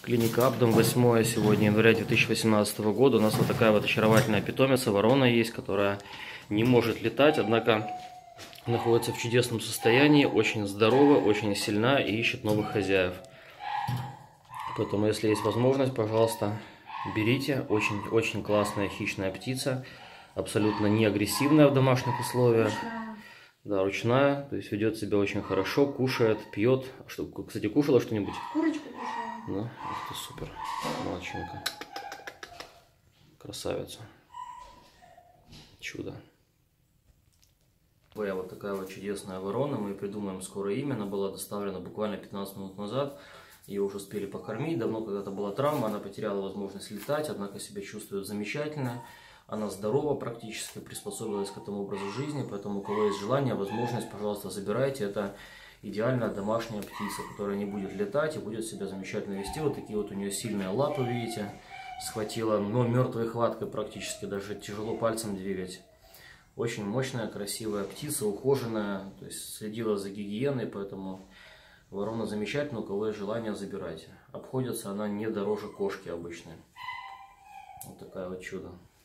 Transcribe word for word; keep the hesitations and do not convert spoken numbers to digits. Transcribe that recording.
Клиника Абдом, восьмое сегодня, января две тысячи восемнадцатого года. У нас вот такая вот очаровательная питомица, ворона есть, которая не может летать, однако находится в чудесном состоянии, очень здорова, очень сильна и ищет новых хозяев. Поэтому, если есть возможность, пожалуйста, берите. Очень-очень классная хищная птица, абсолютно не агрессивная в домашних условиях. Ручная. Да, ручная, то есть ведет себя очень хорошо, кушает, пьет. Что, кстати, кушала что-нибудь? Курочку кушала. Да, это супер, молодчинка, красавица, чудо. Я вот такая вот чудесная ворона, мы придумаем скоро имя, она была доставлена буквально пятнадцать минут назад, ее уже успели покормить, давно когда-то была травма, она потеряла возможность летать, однако себя чувствует замечательно, она здорова практически, приспособилась к этому образу жизни, поэтому у кого есть желание, возможность, пожалуйста, забирайте, это идеальная домашняя птица, которая не будет летать и будет себя замечательно вести. Вот такие вот у нее сильные лапы, видите, схватила, но мертвой хваткой практически, даже тяжело пальцем двигать. Очень мощная, красивая птица, ухоженная, то есть следила за гигиеной, поэтому ворона замечательная, у кого есть желание, забирайте. Обходится она не дороже кошки обычной. Вот такая вот чудо.